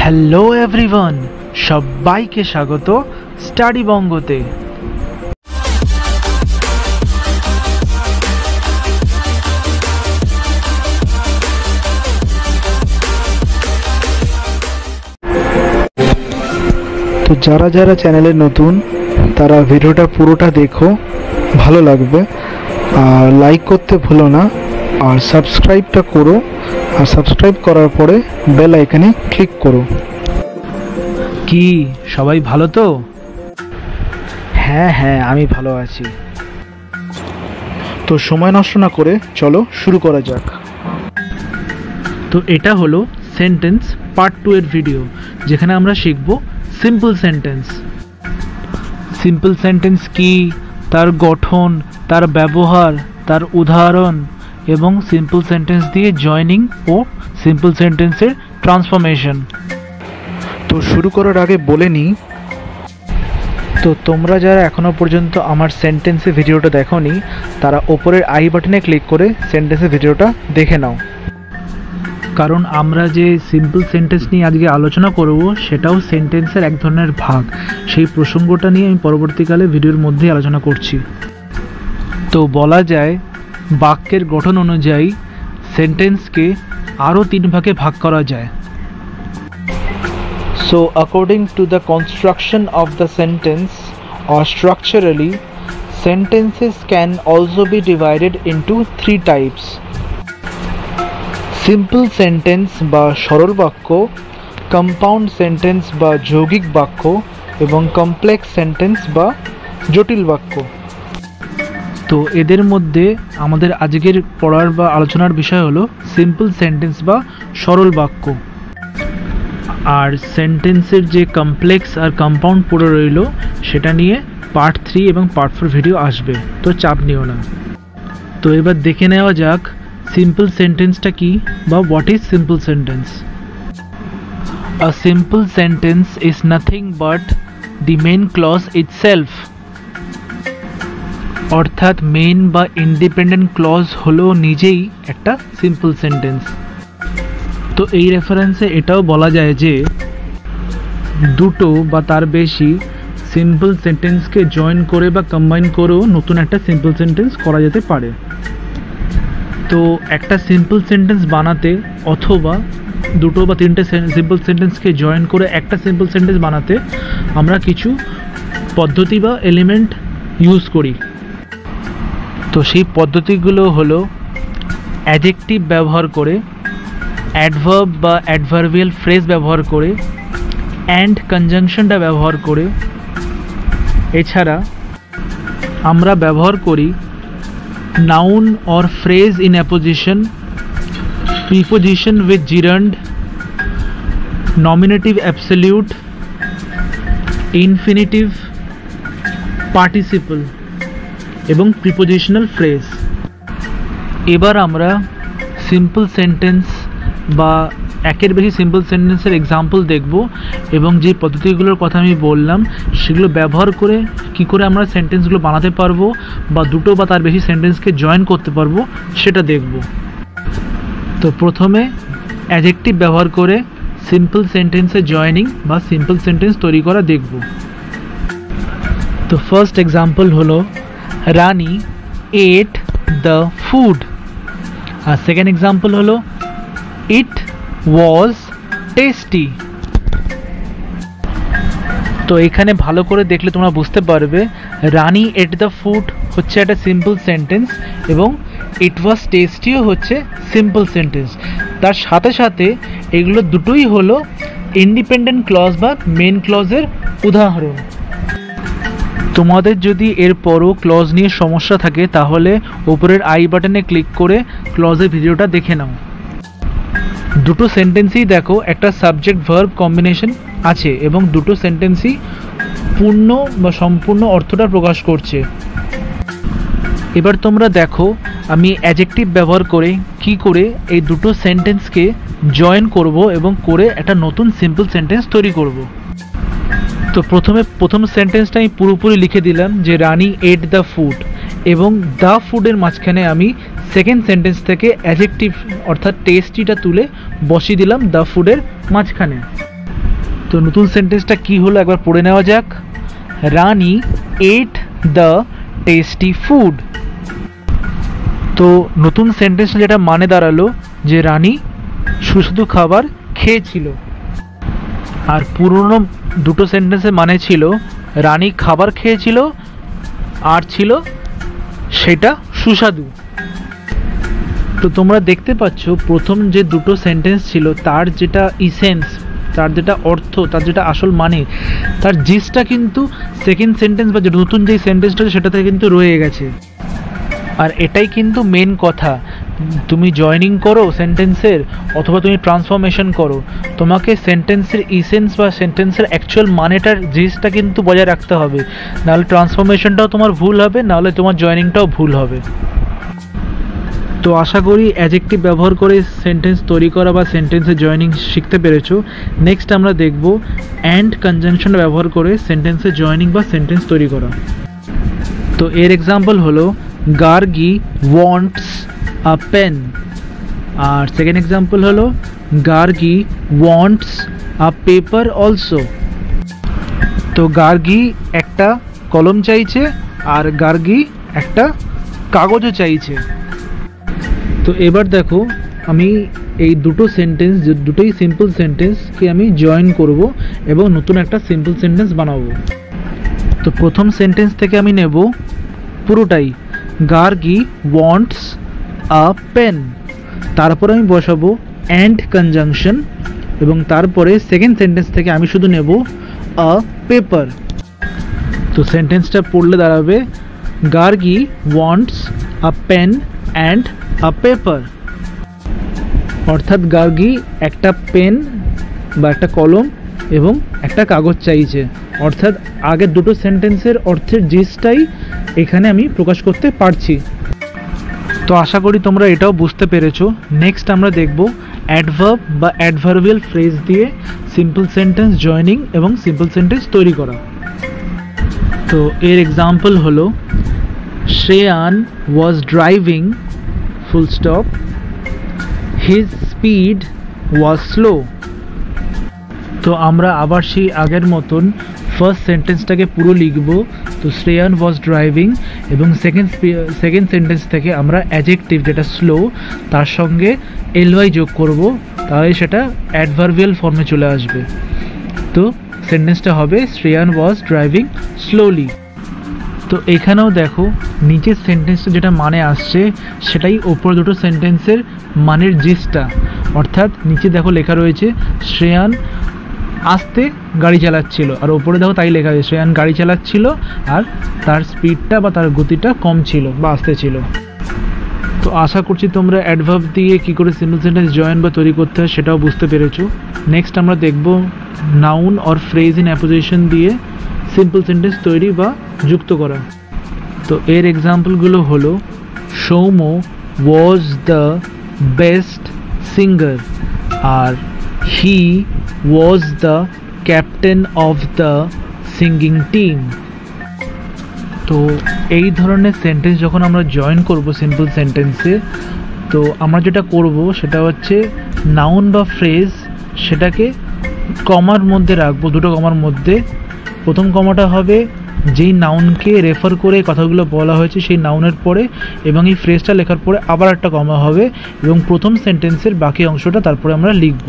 Hello everyone, সবাইকে স্বাগত study বঙ্গতে। তো যারা যারা চ্যানেলে নতুন তারা ভিডিওটা পুরোটা দেখো, ভালো লাগবে। আর লাইক করতে ভুলো না, আর সাবস্ক্রাইবটা করো। আর সাবস্ক্রাইব করার পরে বেল আইকনে ক্লিক করো। কি সবাই ভালো তো? হ্যাঁ হ্যাঁ, আমি ভালো আছি। তো সময় নষ্ট না করে চলো শুরু করা যাক। তো এটা হলো সেন্টেন্স পার্ট 2 এর ভিডিও, যেখানে আমরা শিখব সিম্পল সেন্টেন্স। সিম্পল সেন্টেন্স কি, তার গঠন, তার ব্যবহার, তার উদাহরণ এবং সিম্পল সেন্টেন্স দিয়ে জয়নিং ও সিম্পল সেন্টেন্সের ট্রান্সফরমেশন। তো শুরু করার আগে বলে নিই, তো তোমরা যারা এখনও পর্যন্ত আমার সেন্টেন্সের ভিডিওটা দেখোনি তারা ওপরের আই বাটনে ক্লিক করে সেন্টেন্সের ভিডিওটা দেখে নাও। কারণ আমরা যে সিম্পল সেন্টেন্স নিয়ে আজকে আলোচনা করব সেটাও সেন্টেন্সের এক ধরনের ভাগ। সেই প্রসঙ্গটা নিয়ে আমি পরবর্তীকালে ভিডিওর মধ্যেই আলোচনা করছি। তো বলা যায় বাক্যের গঠন অনুযায়ী সেন্টেন্সকে আরও 3 ভাগে ভাগ করা যায়। So according to the construction of the sentence or structurally, sentences can also be divided into 3 types. Simple sentence বা সরল বাক্য, compound sentence বা যৌগিক বাক্য এবং complex sentence বা জটিল বাক্য। তো এদের মধ্যে আমাদের আজকের পড়ার বা আলোচনার বিষয় হলো সিম্পল সেন্টেন্স বা সরল বাক্য। আর সেন্টেন্সের যে কমপ্লেক্স আর কম্পাউন্ড পড়ে রইল সেটা নিয়ে পার্ট 3 এবং পার্ট 4 ভিডিও আসবে, তো চাপ নিও না। তো এবার দেখে নেওয়া যাক সিম্পল সেন্টেন্সটা কি বা what is simple sentence. A simple sentence is nothing but the main clause itself. অর্থাৎ মেইন বা ইন্ডিপেন্ডেন্ট ক্লজ হলো নিজেই একটা সিম্পল সেন্টেন্স। তো এই রেফারেন্সে এটাও বলা যায় যে দুটো বা তার বেশি সিম্পল সেন্টেন্সকে জয়েন করে বা কম্বাইন করেও নতুন একটা সিম্পল সেন্টেন্স করা যেতে পারে। তো একটা সিম্পল সেন্টেন্স বানাতে অথবা দুটো বা তিনটে সিম্পল সেন্টেন্সকে জয়েন করে একটা সিম্পল সেন্টেন্স বানাতে আমরা কিছু পদ্ধতি বা এলিমেন্ট ইউজ করি। তো সেই পদ্ধতিগুলো হলো অ্যাডজেক্টিভ ব্যবহার করে, অ্যাডভার্ব বা অ্যাডভার্বিয়াল ফ্রেজ ব্যবহার করে, অ্যান্ড কনজাংশনটা ব্যবহার করে। এছাড়া আমরা ব্যবহার করি noun or phrase in apposition, preposition with gerund, nominative absolute, infinitive, participle এবং প্রিপোজিশনাল ফ্রেজ। এবার আমরা সিম্পল সেন্টেন্স বা একের বেশি সিম্পল সেন্টেন্সের এক্সাম্পল দেখব এবং যে পদ্ধতিগুলোর কথা আমি বললাম সেগুলো ব্যবহার করে কি করে আমরা সেন্টেন্সগুলো বানাতে পারবো বা দুটো বা তার বেশি সেন্টেন্সকে জয়েন করতে পারবো সেটা দেখব। তো প্রথমে অ্যাডজেক্টিভ ব্যবহার করে সিম্পল সেন্টেন্সের জয়েনিং বা সিম্পল সেন্টেন্স তৈরি করা দেখব। তো ফার্স্ট এক্সাম্পল হলো রানী এট দ্য ফুড। আর সেকেন্ড এক্সাম্পল হলো ইট ওয়াজ টেস্টি। তো এখানে ভালো করে দেখলে তোমরা বুঝতে পারবে রানী এট দ্য ফুড হচ্ছে একটা সিম্পল সেন্টেন্স এবং ইট ওয়াজ টেস্টিও হচ্ছে সিম্পল সেন্টেন্স। তার সাথে সাথে এগুলো দুটোই হলো ইন্ডিপেন্ডেন্ট ক্লজ বা মেন ক্লজের উদাহরণ। তোমাদের যদি এরপরও ক্লজ নিয়ে সমস্যা থাকে তাহলে উপরের আই বাটনে ক্লিক করে ক্লজের ভিডিওটা দেখে নাও। দুটো সেন্টেন্সই দেখো একটা সাবজেক্ট ভার্ব কম্বিনেশন আছে এবং দুটো সেন্টেন্সই পূর্ণ বা সম্পূর্ণ অর্থটা প্রকাশ করছে। এবার তোমরা দেখো আমি অ্যাডজেক্টিভ ব্যবহার করে কি করে এই দুটো সেন্টেন্সকে জয়েন করব এবং করে একটা নতুন সিম্পল সেন্টেন্স তৈরি করব। তো প্রথম সেন্টেন্সটা আমি পুরোপুরি লিখে দিলাম যে রানী এট দ্য ফুড এবং দ্য ফুডের মাঝখানে আমি সেকেন্ড সেন্টেন্স থেকে অ্যাডজেক্টিভ অর্থাৎ টেস্টিটা তুলে বসিয়ে দিলাম দ্য ফুডের মাঝখানে। তো নতুন সেন্টেন্সটা কি হলো একবার পড়ে নেওয়া যাক। Rani ate the tasty food. তো নতুন সেন্টেন্স যেটা মানে দাঁড়ালো যে রানী সুস্বাদু খাবার খেয়েছিল। আর পুরনো দুটো সেন্টেন্সের মানে ছিল রানী খাবার খেয়েছিল আর ছিল সেটা সুস্বাদু। তো তোমরা দেখতে পাচ্ছ প্রথম যে দুটো সেন্টেন্স ছিল তার যেটা ইসেন্স, তার যেটা অর্থ, তার যেটা আসল মানে, তার জিসটা কিন্তু সেকেন্ড সেন্টেন্স বা যে নতুন যেই সেন্টেন্সটা সেটাতে কিন্তু রয়ে গেছে। আর এটাই কিন্তু মেন কথা, তুমি জয়েনিং করো সেন্টেন্সের অথবা তুমি ট্রান্সফরমেশন করো, তোমাকে সেন্টেন্সের ইসেন্স বা সেন্টেন্সের অ্যাকচুয়াল মানেটার জিসটা কিন্তু বজায় রাখতে হবে, নাহলে ট্রান্সফরমেশনটাও তোমার ভুল হবে, নাহলে তোমার জয়েনিংটাও ভুল হবে। তো আশা করি অ্যাডজেক্টিভ ব্যবহার করে সেন্টেন্স তৈরি করা বা সেন্টেন্সের জয়েনিং শিখতে পেরেছো। নেক্সট আমরা দেখব অ্যান্ড কনজাংশন ব্যবহার করে সেন্টেন্সের জয়েনিং বা সেন্টেন্স তৈরি করা। তো এর এক্সাম্পল হলো গার্গী ওয়ান্টস আ পেন, আর সেকেন্ড এক্সাম্পল হলো Gargi wants a paper also. তো গার্গী একটা কলম চাইছে আর গার্গী একটা কাগজও চাইছে। তো এবার দেখো আমি এই দুটো সেন্টেন্স, দুটোই সিম্পল সেন্টেন্সকে আমি জয়েন করব এবং নতুন একটা সিম্পল সেন্টেন্স বানাবো। তো প্রথম সেন্টেন্স থেকে আমি নেব পুরোটাই, গার্গী ওয়ান্টস আ পেন, তারপর আমি বসাবো অ্যান্ড কনজাংশন এবং তারপরে সেকেন্ড সেন্টেন্স থেকে আমি শুধু নেব আ পেপার। তো সেন্টেন্সটা পড়লে দাঁড়াবে Gargi wants a pen and a paper, অর্থাৎ গার্গী একটা পেন বা একটা কলম এবং একটা কাগজ চাইছে। অর্থাৎ আগের দুটো সেন্টেন্সের অর্থের জিসটাই এখানে আমি প্রকাশ করতে পারছি। তো আশা করি তোমরা এটাও বুঝতে পেরেছো। নেক্সট আমরা দেখব অ্যাডভার্ব বা অ্যাডভার্বিয়াল ফ্রেজ দিয়ে সিম্পল সেন্টেন্স জয়েনিং এবং সিম্পল সেন্টেন্স তৈরি করা। তো এর এক্সাম্পল হলো Shreyan was driving full stop, his speed was slow. তো আমরা আবার সেই আগের মতন ফার্স্ট সেন্টেন্সটাকে পুরো লিখব। তো শ্রেয়ান ওয়াজ ড্রাইভিং এবং সেকেন্ড সেন্টেন্স থেকে আমরা অ্যাডজেক্টিভ যেটা স্লো তার সঙ্গে এলওয়াই যোগ করব, তাহলে সেটা অ্যাডভার্বিয়াল ফর্মে চলে আসবে। তো সেন্টেন্সটা হবে শ্রেয়ান ওয়াজ ড্রাইভিং স্লোলি। তো এখানেও দেখো নিচের সেন্টেন্সটা যেটা মানে আসছে সেটাই ওপর দুটো সেন্টেন্সের মানের জিসটা, অর্থাৎ নিচে দেখো লেখা রয়েছে শ্রেয়ান আস্তে গাড়ি চালাচ্ছিল, আর ওপরে দেখো তাই লেখা আছে শ্রেয়ান গাড়ি চালাচ্ছিল আর তার স্পিডটা বা তার গতিটা কম ছিল বা আস্তে ছিল। তো আশা করছি তোমরা অ্যাডভার্ব দিয়ে কী করে সিম্পল সেন্টেন্স জয়েন বা তৈরি করতে হয় সেটাও বুঝতে পেরেছো। নেক্সট আমরা দেখব noun or phrase in apposition দিয়ে সিম্পল সেন্টেন্স তৈরি বা যুক্ত করা। তো এর এক্সাম্পলগুলো হলো Soumya was the best singer আর he was the captain of the singing team. তো এই ধরনের সেন্টেন্স যখন আমরা জয়েন করব সিম্পল সেন্টেন্সে, তো আমরা যেটা করব সেটা হচ্ছে নাউন বা ফ্রেজ সেটাকে কমার মধ্যে রাখবো, দুটো কমার মধ্যে। প্রথম কমাটা হবে যেই নাউনকে রেফার করে কথাগুলো বলা হয়েছে সেই নাউনের পরে, এবং এই ফ্রেজটা লেখার পরে আবার একটা কমা হবে এবং প্রথম সেন্টেন্সের বাকি অংশটা তারপরে আমরা লিখব।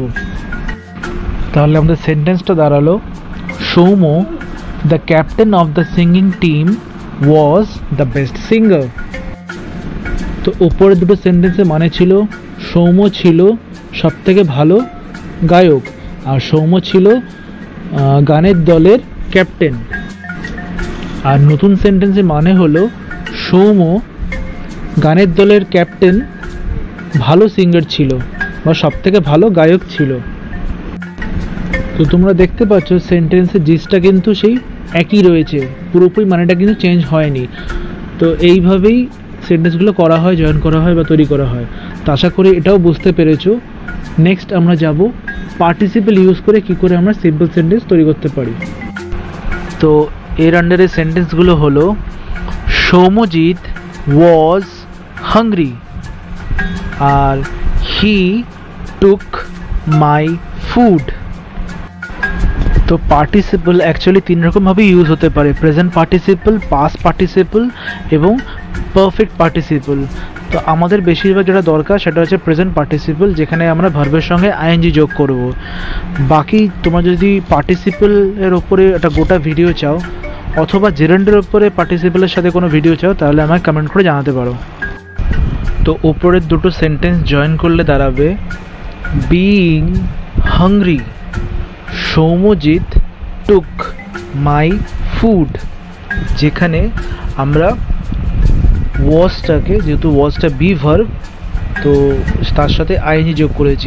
তাহলে আমাদের সেন্টেন্সটা দাঁড়ালো Soumya the captain of the singing team was the best singer. তো ওপরে দুটো সেন্টেন্সের মানে ছিল সৌম্য ছিল সবথেকে ভালো গায়ক আর সৌম্য ছিল গানের দলের ক্যাপ্টেন। আর নতুন সেন্টেন্সের মানে হলো সৌম্য গানের দলের ক্যাপ্টেন ভালো সিঙ্গার ছিল বা সবথেকে ভালো গায়ক ছিল। তো তোমরা দেখতে পাচ্ছ সেন্টেন্সের জিসটা কিন্তু সেই একই রয়েছে, পুরোপুরি মানেটা কিন্তু চেঞ্জ হয়নি। তো এইভাবেই সেন্টেন্সগুলো করা হয়, জয়েন করা হয় বা তৈরি করা হয়। তো আশা করি এটাও বুঝতে পেরেছো। নেক্সট আমরা যাব পার্টিসিপেল ইউজ করে কি করে আমরা সিম্পল সেন্টেন্স তৈরি করতে পারি। তো এর আন্ডারে সেন্টেন্সগুলো হলো সৌম্যজিৎ ওয়াজ হাংরি আর হি টুক মাই ফুড। তো পার্টিসিপল অ্যাকচুয়ালি তিন রকমভাবে ইউজ হতে পারে, প্রেজেন্ট পার্টিসিপল, পাস্ট পার্টিসিপল এবং পারফেক্ট পার্টিসিপল। তো আমাদের বেশিরভাগ যেটা দরকার সেটা হচ্ছে প্রেজেন্ট পার্টিসিপল, যেখানে আমরা ভার্বের সঙ্গে আইএনজি যোগ করব। বাকি তোমরা যদি পার্টিসিপলের ওপরে একটা গোটা ভিডিও চাও অথবা জেরেন্ডের ওপরে পার্টিসিপলের সাথে কোনো ভিডিও চাও তাহলে আমায় কমেন্ট করে জানাতে পারো। তো ওপরের দুটো সেন্টেন্স জয়েন করলে দাঁড়াবে being hungry Soumyajit took my food, যেখানে আমরা ওয়াজটাকে, যেহেতু ওয়াজটা বি ভার্ব, তো তার সাথে আইএনজি যোগ করেছি।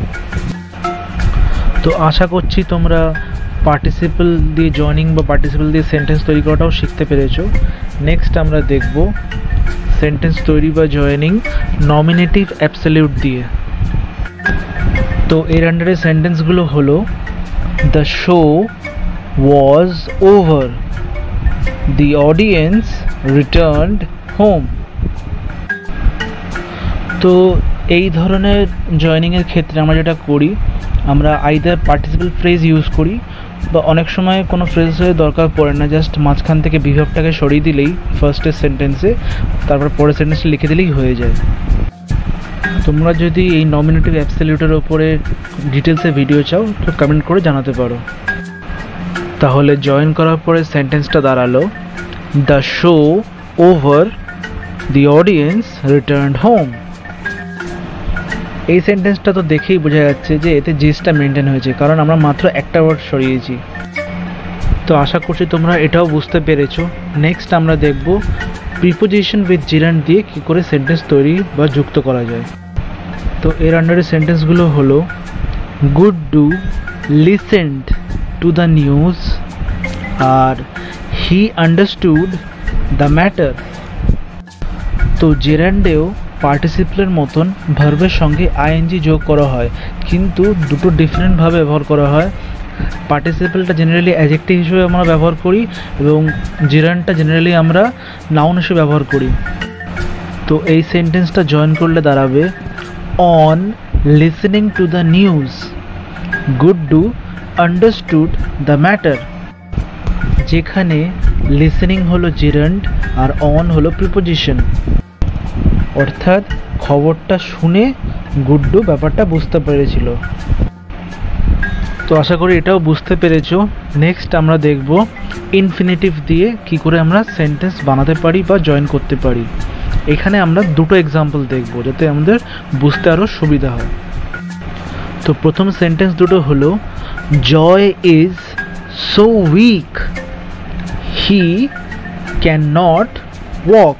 তো আশা করছি তোমরা পার্টিসিপল দিয়ে জয়নিং বা পার্টিসিপল দিয়ে সেন্টেন্স তৈরি করাটাও শিখতে পেরেছো। নেক্সট আমরা দেখব সেন্টেন্স তৈরি বা জয়নিং নমিনেটিভ অ্যাবসলিউট দিয়ে। তো এর আন্ডারে সেন্টেন্সগুলো হলো the show was over, the audience returned home. তো এই ধরনের জয়নিংয়ের ক্ষেত্রে আমরা যেটা করি, আমরা আইদার পার্টিসিপল ফ্রেজ ইউজ করি বা অনেক সময় কোনো ফ্রেজের দরকার পড়ে না, জাস্ট মাঝখান থেকে বিভাগটাকে সরিয়ে দিলেই ফার্স্টের সেন্টেন্সে, তারপর পরের সেন্টেন্সে লিখে দিলেই হয়ে যায়। তোমরা যদি এই নমিনেটিভ অ্যাবসলিউটের ওপরে ডিটেলসে ভিডিও চাও তো কমেন্ট করে জানাতে পারো। তাহলে জয়েন করার পরে সেন্টেন্সটা দাঁড়ালো the show over, the audience returned home. এই সেন্টেন্সটা তো দেখেই বোঝা যাচ্ছে যে এতে জিসটা মেনটেন হয়েছে, কারণ আমরা মাত্র একটা ওয়ার্ড সরিয়েছি। তো আশা করছি তোমরা এটাও বুঝতে পেরেছো। নেক্সট আমরা দেখব প্রিপোজিশন উইথ জিরান্ড দিয়ে কী করে সেন্টেন্স তৈরি বা যুক্ত করা যায়। তো এর আন্ডারে সেন্টেন্সগুলো হলো Guddu listened to the news, আর হি আন্ডারস্টুড দ্য ম্যাটার। তো জেরান্ডেও পার্টিসিপলের মতন ভার্বের সঙ্গে আইএনজি যোগ করা হয়, কিন্তু দুটো ডিফারেন্টভাবে ব্যবহার করা হয়। পার্টিসিপলটা জেনারেলি অ্যাডজেক্টিভ হিসেবে আমরা ব্যবহার করি এবং জেরান্ডটা জেনারেলি আমরা নাউন হিসেবে ব্যবহার করি। তো এই সেন্টেন্সটা জয়েন করলে দাঁড়াবে on listening to the news, Guddu understood the matter, যেখানে লিসেনিং হলো জেরান্ড আর অন হলো প্রিপোজিশন, অর্থাৎ খবরটা শুনে গুড্ডু ব্যাপারটা বুঝতে পেরেছিল। তো আশা করি এটাও বুঝতে পেরেছো। নেক্সট আমরা দেখব ইনফিনিটিভ দিয়ে কি করে আমরা সেন্টেন্স বানাতে পারি বা জয়েন করতে পারি। এখানে আমরা দুটো এক্সাম্পল দেখব যাতে আমাদের বুঝতে আরও সুবিধা হয়। তো প্রথম সেন্টেন্স দুটো হলো Joy is so weak, he can not walk.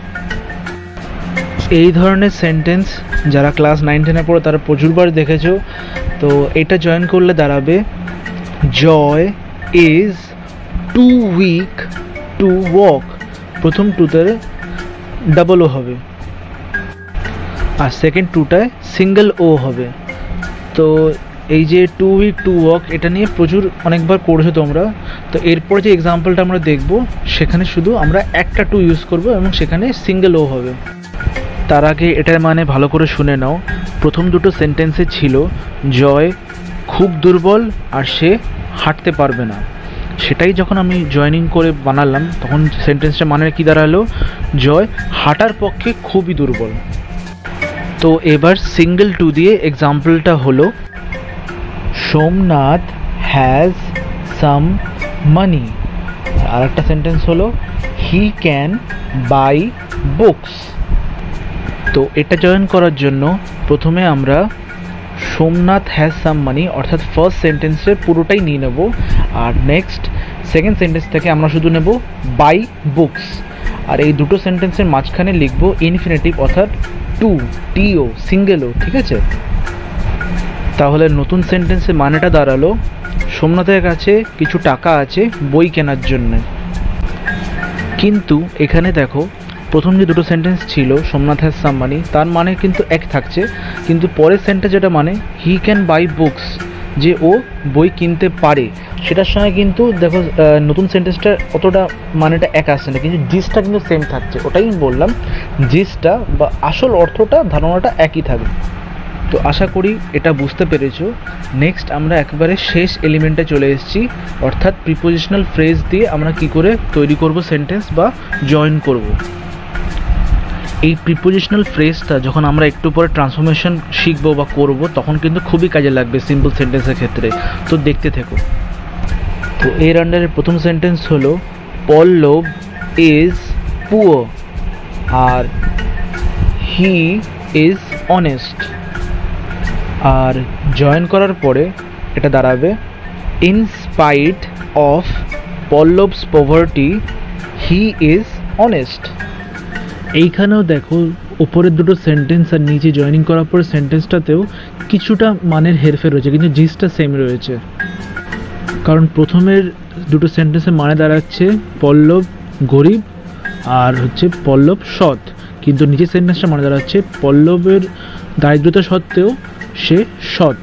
এই ধরনের সেন্টেন্স যারা ক্লাস 9-10-এ পড়ে তারা প্রচুরবার দেখেছো। তো এটা জয়েন করলে দাঁড়াবে Joy is too weak to walk. প্রথম টুতে ডাবল ও হবে আর সেকেন্ড টুটায় সিঙ্গেল ও হবে। তো এই যে টু উইক টু ওয়াক এটা নিয়ে প্রচুর অনেকবার করেছো তোমরা। তো এরপর যে এক্সাম্পলটা আমরা দেখব সেখানে শুধু আমরা একটা টু ইউজ করব এবং সেখানে সিঙ্গেল ও হবে। তার আগে এটার মানে ভালো করে শুনে নাও। প্রথম দুটো সেন্টেন্সে ছিল জয় খুব দুর্বল আর সে হাঁটতে পারবে না, সেটাই যখন আমি জয়েনিং করে বানালাম তখন সেন্টেন্সটা মানে কি দাঁড়ালো, জয় হাঁটার পক্ষে খুবই দুর্বল। তো এবার সিঙ্গেল টু দিয়ে এক্সাম্পলটা হলো সোমনাথ হ্যাজ সাম মানি। আর একটা সেন্টেন্স হলো হি ক্যান বাই বুকস। তো এটা জয়েন করার জন্য প্রথমে আমরা সোমনাথ হ্যাজ সাম মানি অর্থাৎ ফার্স্ট সেন্টেন্সের পুরোটাই নিয়ে নেব, আর নেক্সট সেকেন্ড সেন্টেন্স থেকে আমরা শুধু নেব বাই বুকস। আর এই দুটো সেন্টেন্সের মাঝখানে লিখব ইনফিনিটিভ অর্থাৎ টু, টিও, সিঙ্গেল ও। ঠিক আছে, তাহলে নতুন সেন্টেন্সের মানেটা দাঁড়ালো সোমনাথের কাছে কিছু টাকা আছে বই কেনার জন্যে। কিন্তু এখানে দেখো প্রথম যে দুটো সেন্টেন্স ছিল সোমনাথ হ্যাজ সাম মানি তার মানে কিন্তু এক থাকছে, কিন্তু পরের সেন্টেন্স যেটা মানে হি ক্যান বাই বুকস, যে ও বই কিনতে পারে, সেটার সঙ্গে কিন্তু দেখো নতুন সেন্টেন্সটা অতটা মানেটা এক আসছে না, কিন্তু জিসটা কিন্তু সেম থাকছে। ওটাই বললাম, জিসটা বা আসল অর্থটা ধারণাটা একই থাকবে। তো আশা করি এটা বুঝতে পেরেছো। নেক্সট আমরা একেবারে শেষ এলিমেন্টে চলে এসেছি, অর্থাৎ প্রিপোজিশনাল ফ্রেজ দিয়ে আমরা কি করে তৈরি করব সেন্টেন্স বা জয়েন করব। এই প্রিপোজিশনাল ফ্রেজটা যখন আমরা একটু পরে ট্রান্সফরমেশন শিখবো বা করব, তখন কিন্তু খুবই কাজে লাগবে সিম্পল সেন্টেন্সের ক্ষেত্রে। তো দেখতে থেকো। তো এর আন্ডারে প্রথম সেন্টেন্স হলো পল্লব ইজ পুয়ার আর হি ইজ অনেস্ট। আর জয়েন করার পরে এটা দাঁড়াবে in spite of Pallab's poverty he is honest. এইখানেও দেখো উপরের দুটো সেন্টেন্স আর নিচে জয়েনিং করার পরে সেন্টেন্সটাতেও কিছুটা মানের হেরফের রয়েছে, কিন্তু জিসটা সেম রয়েছে। কারণ প্রথমের দুটো সেন্টেন্সের মানে দাঁড়াচ্ছে পল্লব গরিব আর হচ্ছে পল্লব সৎ, কিন্তু নিচের সেন্টেন্সটা মানে দাঁড়াচ্ছে পল্লবের দারিদ্রতা সত্ত্বেও সে সৎ।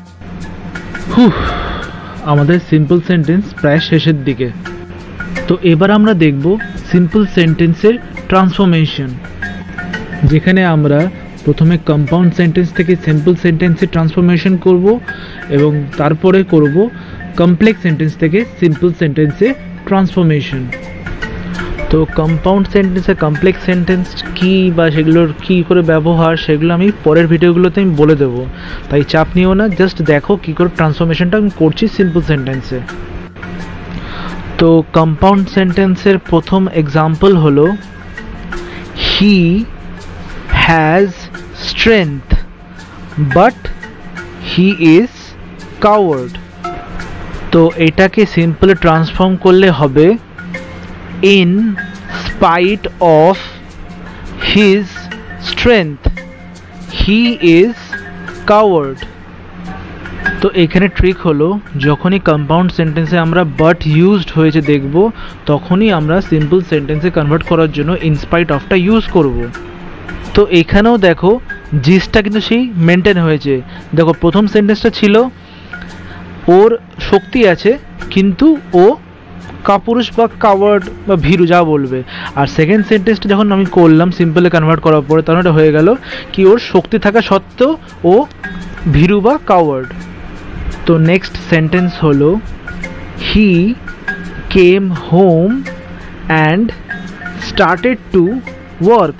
আমাদের সিম্পল সেন্টেন্স প্রায় শেষের দিকে। তো এবার আমরা দেখব সিম্পল সেন্টেন্সের ট্রান্সফরমেশন, যেখানে আমরা প্রথমে কম্পাউন্ড সেন্টেন্স থেকে সিম্পল সেন্টেন্সে ট্রান্সফরমেশন করব এবং তারপরে করব কমপ্লেক্স সেন্টেন্স থেকে সিম্পল সেন্টেন্সে ট্রান্সফরমেশন। তো কম্পাউন্ড সেন্টেন্স আর কমপ্লেক্স সেন্টেন্স কী বা সেগুলোর কী করে ব্যবহার, সেগুলো আমি পরের ভিডিওগুলোতে আমি বলে দেবো, তাই চাপ নিও না, জাস্ট দেখো কী করে ট্রান্সফরমেশনটা আমি করছি সিম্পল সেন্টেন্সে। তো কম্পাউন্ড সেন্টেন্সের প্রথম এক্সাম্পল হলো he has strength but he is coward. তো এটাকে সিম্পলে ট্রান্সফর্ম করলে হবে in spite of his strength he is coward। তো এখানে ট্রিক হলো যখনই কম্পাউন্ড সেন্টেন্সে আমরা বাট ইউজড হয়েছে দেখব, তখনই আমরা সিম্পল সেন্টেন্সে কনভার্ট করার জন্য ইনস্পাইট অফটা ইউজ করব। তো এখানেও দেখো জিসটা কিন্তু সেই মেনটেন হয়েছে। দেখো প্রথম সেন্টেন্সটা ছিল ওর শক্তি আছে কিন্তু ও কাপুরুষ বা কাওয়ার্ড বা ভীরু যা বলবে। আর সেকেন্ড সেন্টেন্সটা যখন আমি করলাম সিম্পলে কনভার্ট করার পরে, তখন এটা হয়ে গেল কি ওর শক্তি থাকা সত্ত্বেও ও ভীরু বা কাওয়ার্ড। তো নেক্সট সেন্টেন্স হলো he came home and started to work.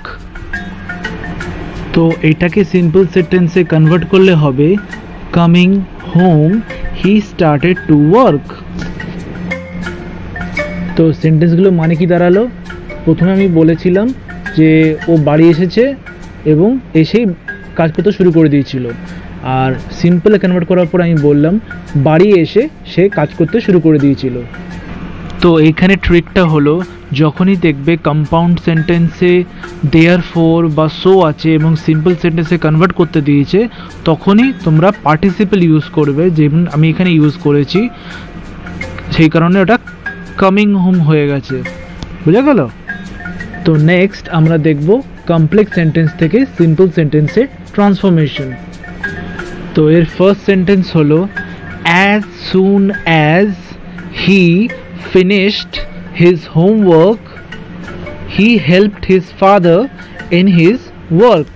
তো এটাকে সিম্পল সেন্টেন্সে কনভার্ট করলে হবে coming home he started to work. তো সেন্টেন্সগুলো মানে কি দাঁড়ালো, প্রথমে আমি বলেছিলাম যে ও বাড়ি এসেছে এবং এসেই কাজ করতে শুরু করে দিয়েছিল, আর সিম্পলে কনভার্ট করার পর আমি বললাম বাড়ি এসে সে কাজ করতে শুরু করে দিয়েছিল। তো এইখানে ট্রিকটা হলো যখনই দেখবে কম্পাউন্ড সেন্টেন্সে দেয়ার ফোর বা সো আছে এবং সিম্পল সেন্টেন্সে কনভার্ট করতে দিয়েছে, তখনই তোমরা পার্টিসিপেল ইউজ করবে, যেমন আমি এখানে ইউজ করেছি, সেই কারণে ওটা কামিং হোম হয়ে গেছে। বুঝা গেল? তো নেক্সট আমরা দেখব কমপ্লেক্স সেন্টেন্স থেকে সিম্পল সেন্টেন্সে ট্রান্সফরমেশন। তো এর ফার্স্ট সেন্টেন্স হলো as soon as he finished his homework he helped his father in his work.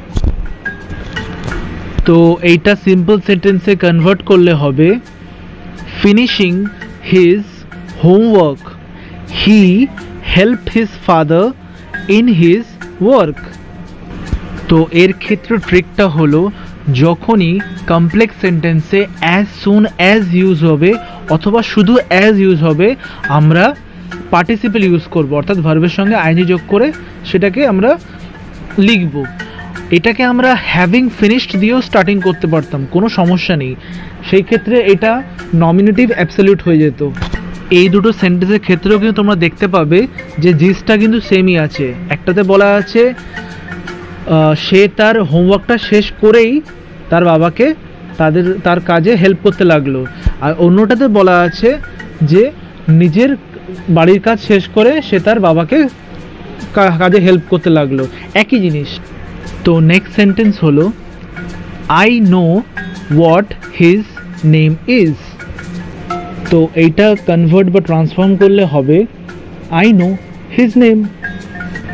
তো এইটা সিম্পল সেন্টেন্সে কনভার্ট করলে হবে finishing his homework he helped his father in his work। তো এর ক্ষেত্রে ট্রিকটা হলো যখনই কমপ্লেক্স সেন্টেন্সে অ্যাজ সুন অ্যাজ ইউজ হবে অথবা শুধু অ্যাজ ইউজ হবে, আমরা পার্টিসিপেল ইউজ করব, অর্থাৎ ভার্বের সঙ্গে আইনি যোগ করে সেটাকে আমরা লিখব। এটাকে আমরা হ্যাভিং ফিনিশড দিয়েও স্টার্টিং করতে পারতাম, কোনো সমস্যা নেই। সেই ক্ষেত্রে এটা নমিনেটিভ অ্যাবসলিউট হয়ে যেত। এই দুটো সেন্টেন্সের ক্ষেত্রেও কিন্তু তোমরা দেখতে পাবে যে জিসটা কিন্তু সেমই আছে। একটাতে বলা আছে সে তার হোমওয়ার্কটা শেষ করেই তার বাবাকে তার কাজে হেল্প করতে লাগলো, আর অন্যটাতে বলা আছে যে নিজের বাড়ির কাজ শেষ করে সে তার বাবাকে কাজে হেল্প করতে লাগলো, একই জিনিস। তো নেক্সট সেন্টেন্স হলো I know what his name is. তো এইটা কনভার্ট বা ট্রান্সফর্ম করলে হবে আই নো হিজ নেম।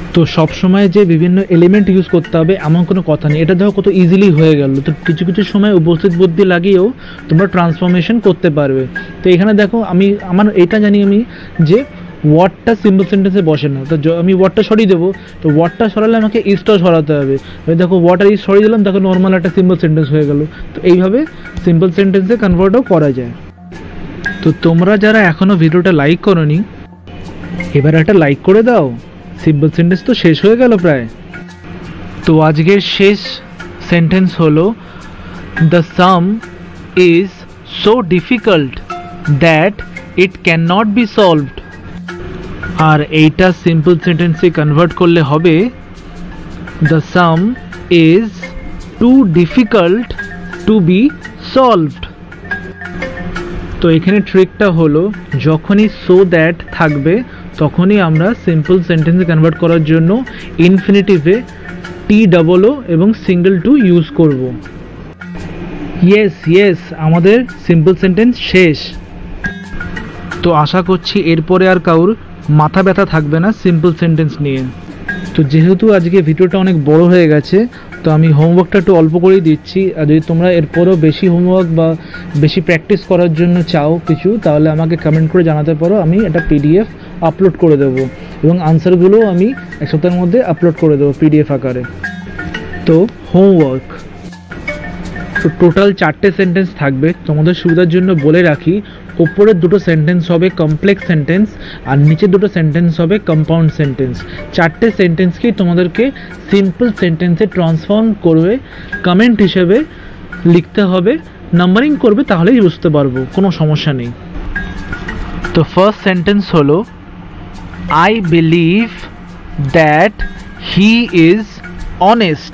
তো সব সময় যে বিভিন্ন এলিমেন্ট ইউজ করতে হবে এমন কোনো কথা নেই, এটা দেখো কত ইজিলি হয়ে গেল। তো কিছু কিছু সময় উপস্থিত বুদ্ধি লাগিয়েও তোমরা ট্রান্সফরমেশন করতে পারবে। তো এখানে দেখো আমার এটা জানি আমি যে ওয়ার্ডটা সিম্পল সেন্টেন্সে বসে না, তো আমি ওয়ার্ডটা সরিয়ে দেবো, তো ওয়ার্ডটা সরালে আমাকে ইজটাও সরাতে হবে। আমি দেখো ওয়ার্ড আর ইজ সরিয়ে দিলাম, দেখো নর্মাল একটা সিম্পল সেন্টেন্স হয়ে গেল। তো এইভাবে সিম্পল সেন্টেন্সে কনভার্টও করা যায়। তো তোমরা যারা এখনও ভিডিওটা লাইক করোনি, এবার একটা লাইক করে দাও। সিম্পল সেন্টেন্স তো শেষ হয়ে গেল প্রায়। তো আজকের শেষ সেন্টেন্স হলো the sum is so difficult that it can not be solved. আর এইটা সিম্পল সেন্টেন্সে কনভার্ট করলে হবে the sum is too difficult to be solved. তো এখানে ট্রিকটা হলো যখনই সো দ্যাট থাকবে তখনই আমরা সিম্পল সেন্টেন্সে কনভার্ট করার জন্য ইনফিনিটিভে টি ডাবল ও এবং সিঙ্গেল টু ইউজ করব। ইয়েস আমাদের সিম্পল সেন্টেন্স শেষ। তো আশা করছি এরপরে আর কারোর মাথা ব্যথা থাকবে না সিম্পল সেন্টেন্স নিয়ে। তো যেহেতু আজকে ভিডিওটা অনেক বড় হয়ে গেছে, তো আমি হোমওয়ার্কটা একটু অল্প করেই দিচ্ছি। আর যদি তোমরা এরপরও বেশি হোমওয়ার্ক বা বেশি প্র্যাকটিস করার জন্য চাও কিছু, তাহলে আমাকে কমেন্ট করে জানাতে পারো, আমি একটা পিডিএফ আপলোড করে দেবো এবং আনসারগুলোও আমি এক সপ্তাহের মধ্যে আপলোড করে দেবো পিডিএফ আকারে। তো হোমওয়ার্ক, তো টোটাল 4টে সেন্টেন্স থাকবে। তোমাদের সুবিধার জন্য বলে রাখি, ওপরের দুটো সেন্টেন্স হবে কমপ্লেক্স সেন্টেন্স আর নিচের দুটো সেন্টেন্স হবে কম্পাউন্ড সেন্টেন্স। 4টে সেন্টেন্সকেই তোমাদেরকে সিম্পল সেন্টেন্সে ট্রান্সফর্ম করবে, কমেন্ট হিসেবে লিখতে হবে, নাম্বারিং করবে, তাহলেই বুঝতে পারবো, কোনো সমস্যা নেই। তো ফার্স্ট সেন্টেন্স হলো I believe that he is honest.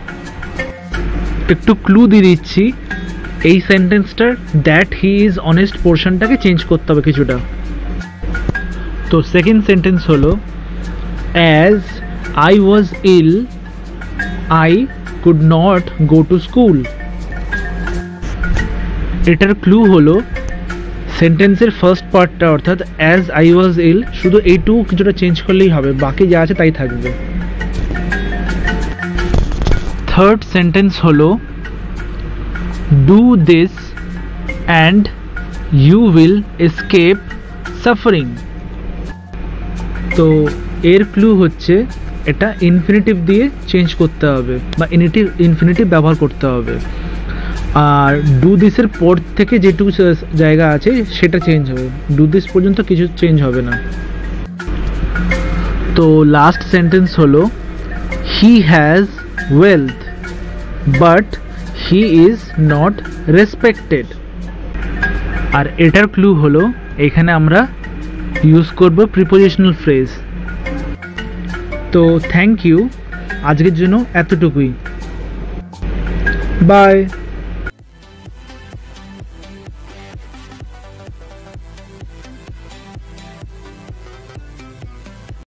একটু ক্লু দিয়ে দিচ্ছি, এই সেন্টেন্সটার দ্যাট হি ইজ অনেস্ট পোর্শনটাকে চেঞ্জ করতে হবে কিছুটা। তো সেকেন্ড সেন্টেন্স হলো as I was ill I could not go to school. এটার ক্লু হলো সেন্টেন্সের ফার্স্ট পার্টটা, অর্থাৎ অ্যাজ আই ওয়াজ ইল, শুধু এইটুকু কিছুটা চেঞ্জ করলেই হবে, বাকি যা আছে তাই থাকবে। থার্ড সেন্টেন্স হলো do this and you will escape suffering. তো এর ক্লু হচ্ছে এটা ইনফিনিটিভ দিয়ে চেঞ্জ করতে হবে বা ইনফিনিটিভ ব্যবহার করতে হবে, আর ডু দিসের পর থেকে যেটুকু জায়গা আছে সেটা চেঞ্জ হবে, ডু দিস পর্যন্ত কিছু চেঞ্জ হবে না। তো লাস্ট সেন্টেন্স হলো he has wealth but he is not respected. আর এটার ক্লু হলো এখানে আমরা ইউজ করব প্রিপোজিশনাল ফ্রেজ। তো থ্যাংক ইউ, আজকের জন্য এতটুকুই, বাই।